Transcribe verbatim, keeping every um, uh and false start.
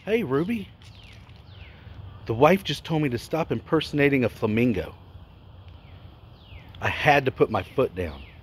Hey, Ruby. The wife just told me to stop impersonating a flamingo. I had to put my foot down.